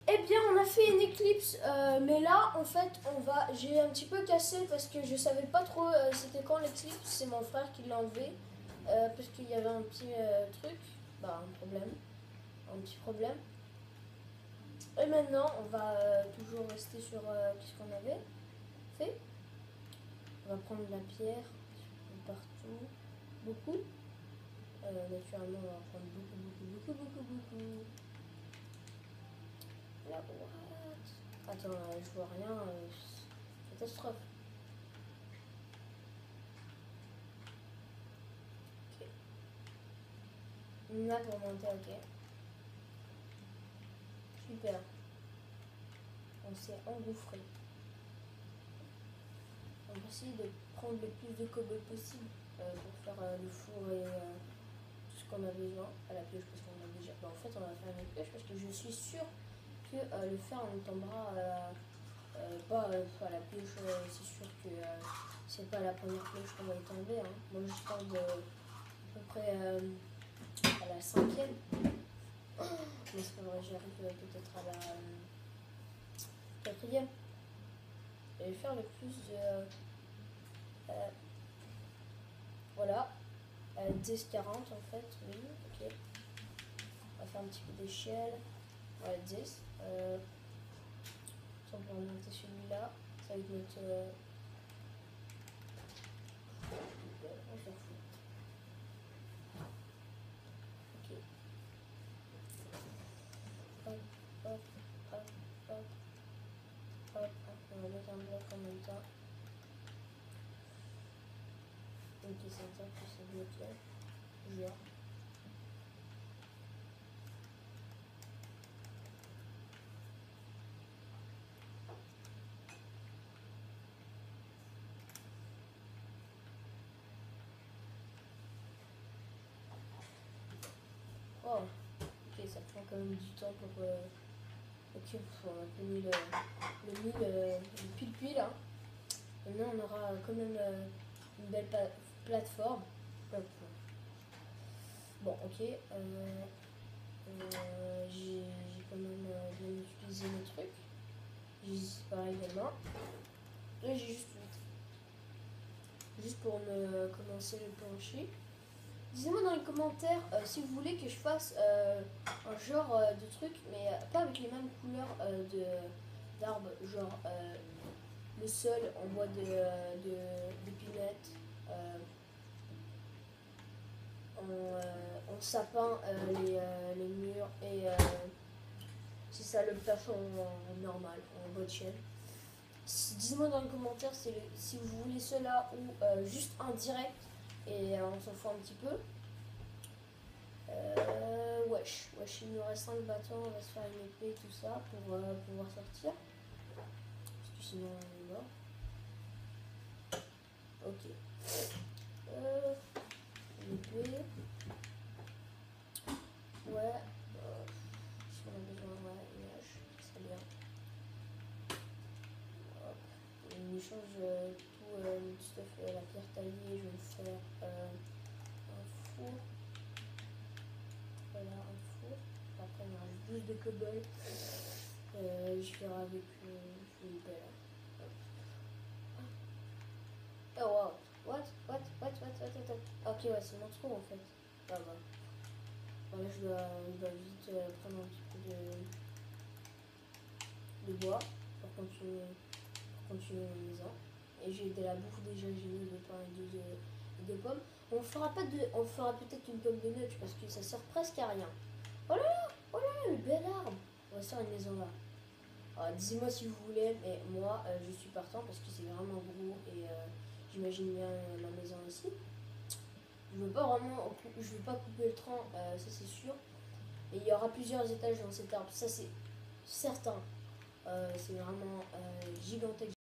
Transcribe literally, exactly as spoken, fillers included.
Eh bien, on a fait une éclipse, euh, mais là, en fait, on va. J'ai un petit peu cassé parce que je savais pas trop euh, c'était quand l'éclipse. C'est mon frère qui l'a enlevé euh, parce qu'il y avait un petit euh, truc, bah un problème, un petit problème. Et maintenant, on va euh, toujours rester sur euh, ce qu'on avait fait. On va prendre de la pierre partout, beaucoup. Euh, naturellement, on va prendre beaucoup, beaucoup, beaucoup, beaucoup, beaucoup. Là, what? Attends, euh, je vois rien. Euh, catastrophe. Ok. Là pour monter, ok. Super. On s'est engouffré. On va essayer de prendre le plus de cobble possible euh, pour faire euh, le four et euh, tout ce qu'on a besoin. À la pioche parce qu'on a déjà. Bah, en fait, on va faire une pioche parce que je suis sûre que euh, le fer on le tombera euh, euh, pas euh, à la pioche. Euh, c'est sûr que euh, c'est pas la première pioche qu'on va y tomber. Hein. Moi, je parle de à peu près euh, à la cinquième. Mais c'est pas vrai, j'arrive euh, peut-être à la euh, quatrième. Je vais faire le plus de. Euh, voilà. Euh, dix quarante en fait, oui, ok. On va faire un petit peu d'échelle. Voilà, dix. Euh, on va monter celui-là. Ça va être notre. Euh, on s'en fout. Ok. Hop, hop, hop, hop, hop, hop. On va mettre un bloc en même temps. Ok, c'est ça que c'est bloqué. Jure. Oh, ok, ça prend quand même du temps pour. Euh... Ok, on a un peu mis le, le mille, euh, le pile-pile. Hein. Maintenant, on aura quand même euh, une belle plateforme. Bon, ok. Euh, euh, j'ai quand même euh, bien utilisé mes trucs. J'ai pareil également. Là, j'ai juste Juste pour me commencer le plancher. Dites-moi dans les commentaires euh, si vous voulez que je fasse euh, un genre euh, de truc, mais euh, pas avec les mêmes couleurs euh, de d'arbres, genre euh, le sol en bois de d'épinettes, euh, en, euh, en sapin euh, les, euh, les murs et euh, c'est ça le plafond en, en normal, en bois de chêne. Dites-moi dans les commentaires si, le, si vous voulez cela ou euh, juste un direct et euh, on s'en fout un petit peu. Euh, wesh, wesh, il nous reste cinq bâtons, on va se faire une épée, tout ça pour euh, pouvoir sortir. Parce que sinon on est mort. Ok. Euh, une épée. Ouais. Euh, si on a besoin, ouais, une hache, ça serait bien. Hop. Il me change euh, tout euh, le stuff, euh, la pierre taillée, je vais me faire euh, un four. Voilà, un four. Après, il y aura juste de cobble. Euh, je ferai avec euh, une pelle. Oh wow. What? What? What? What? What? What? What? Ok, ouais, c'est mon trou en fait. Ah bah. Voilà, je dois, je dois vite euh, prendre un petit peu de, de bois pour continuer, pour continuer la maison. Et j'ai de la bouffe déjà, j'ai mis de pain et de, de, de pommes. On fera pas de, on fera peut-être une pomme de nutch parce que ça sert presque à rien. Oh là là, oh là là, le bel arbre. On va se faire une maison là. Alors, dites-moi si vous voulez, mais moi euh, je suis partant parce que c'est vraiment gros et euh, j'imagine bien euh, ma maison ici. Je veux pas vraiment, je veux pas couper le tronc, euh, ça c'est sûr. Et il y aura plusieurs étages dans cet arbre, ça c'est certain. Euh, c'est vraiment euh, gigantesque.